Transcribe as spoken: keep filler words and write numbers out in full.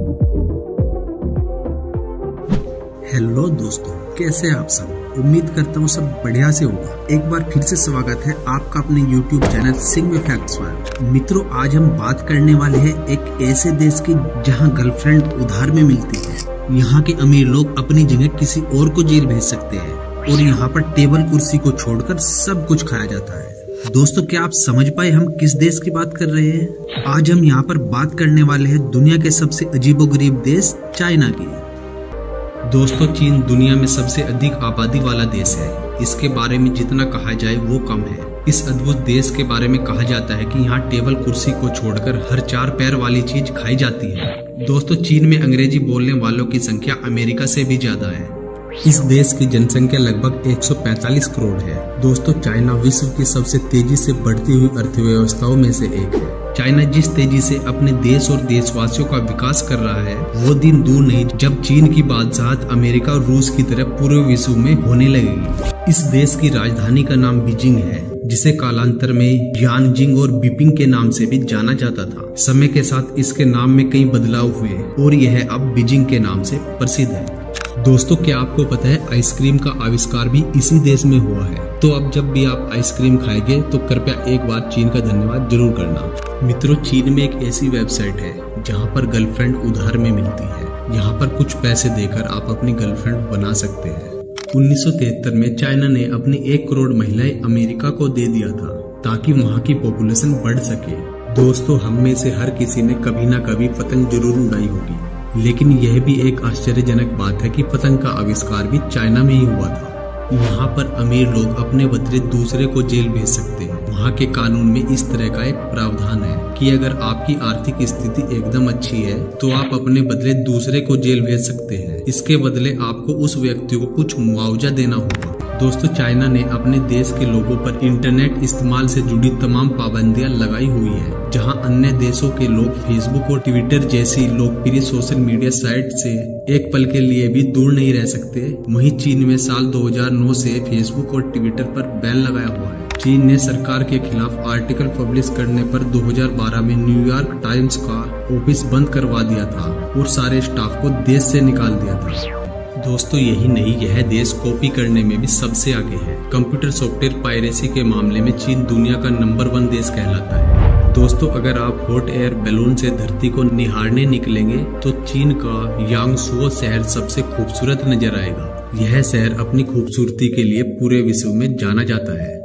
Hello दोस्तों, कैसे हैं आप सब। उम्मीद करता हूँ सब बढ़िया से होगा। एक बार फिर से स्वागत है आपका अपने यूट्यूब चैनल सिंह में फैक्ट्स पर। मित्रों, आज हम बात करने वाले हैं एक ऐसे देश की जहाँ गर्लफ्रेंड उधार में मिलती है। यहाँ के अमीर लोग अपनी जगह किसी और को जेल भेज सकते हैं और यहाँ पर टेबल कुर्सी को छोड़कर सब कुछ खाया जाता है। दोस्तों, क्या आप समझ पाए हम किस देश की बात कर रहे हैं। आज हम यहाँ पर बात करने वाले हैं दुनिया के सबसे अजीबोगरीब देश चाइना की। दोस्तों, चीन दुनिया में सबसे अधिक आबादी वाला देश है। इसके बारे में जितना कहा जाए वो कम है। इस अद्भुत देश के बारे में कहा जाता है कि यहाँ टेबल कुर्सी को छोड़कर हर चार पैर वाली चीज खाई जाती है। दोस्तों, चीन में अंग्रेजी बोलने वालों की संख्या अमेरिका से भी ज्यादा है। इस देश की जनसंख्या लगभग एक सौ पैंतालीस करोड़ है। दोस्तों, चाइना विश्व की सबसे तेजी से बढ़ती हुई अर्थव्यवस्थाओं में से एक है। चाइना जिस तेजी से अपने देश और देशवासियों का विकास कर रहा है, वो दिन दूर नहीं जब चीन की बादशाहत अमेरिका और रूस की तरह पूरे विश्व में होने लगेगी। इस देश की राजधानी का नाम बीजिंग है, जिसे कालांतर में यानजिंग और बिपिंग के नाम से भी जाना जाता था। समय के साथ इसके नाम में कई बदलाव हुए और यह अब बीजिंग के नाम से प्रसिद्ध है। दोस्तों, क्या आपको पता है आइसक्रीम का आविष्कार भी इसी देश में हुआ है। तो अब जब भी आप आइसक्रीम खाएंगे तो कृपया एक बार चीन का धन्यवाद जरूर करना। मित्रों, चीन में एक ऐसी वेबसाइट है जहां पर गर्लफ्रेंड उधार में मिलती है। यहां पर कुछ पैसे देकर आप अपनी गर्लफ्रेंड बना सकते हैं। उन्नीस सौ तिहत्तर में चाइना ने अपनी एक करोड़ महिलाएं अमेरिका को दे दिया था ताकि वहाँ की पॉपुलेशन बढ़ सके। दोस्तों, हम में से हर किसी ने कभी ना कभी पतंग जरूर उड़ाई होगी, लेकिन यह भी एक आश्चर्यजनक बात है कि पतंग का आविष्कार भी चाइना में ही हुआ था। यहाँ पर अमीर लोग अपने बदले दूसरे को जेल भेज सकते हैं। वहाँ के कानून में इस तरह का एक प्रावधान है कि अगर आपकी आर्थिक स्थिति एकदम अच्छी है तो आप अपने बदले दूसरे को जेल भेज सकते हैं। इसके बदले आपको उस व्यक्ति को कुछ मुआवजा देना होगा। दोस्तों, चाइना ने अपने देश के लोगों पर इंटरनेट इस्तेमाल से जुड़ी तमाम पाबंदियां लगाई हुई है। जहां अन्य देशों के लोग फेसबुक और ट्विटर जैसी लोकप्रिय सोशल मीडिया साइट से एक पल के लिए भी दूर नहीं रह सकते, वहीं चीन में साल दो हज़ार नौ से फेसबुक और ट्विटर पर बैन लगाया हुआ है। चीन ने सरकार के खिलाफ आर्टिकल पब्लिश करने पर दो हज़ार बारह में न्यूयॉर्क टाइम्स का ऑफिस बंद करवा दिया था और सारे स्टाफ को देश से निकाल दिया था। दोस्तों, यही नहीं, यह देश कॉपी करने में भी सबसे आगे है। कंप्यूटर सॉफ्टवेयर पायरेसी के मामले में चीन दुनिया का नंबर वन देश कहलाता है। दोस्तों, अगर आप हॉट एयर बैलून से धरती को निहारने निकलेंगे तो चीन का यांगसुओ शहर सबसे खूबसूरत नजर आएगा। यह शहर अपनी खूबसूरती के लिए पूरे विश्व में जाना जाता है।